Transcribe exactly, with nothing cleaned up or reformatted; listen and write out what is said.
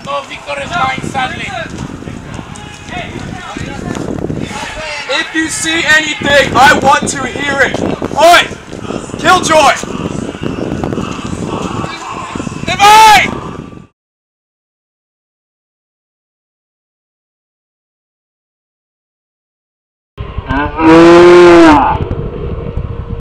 No, Victor is dying sadly. If you see anything, I want to hear it. Oi! Killjoy! Divide!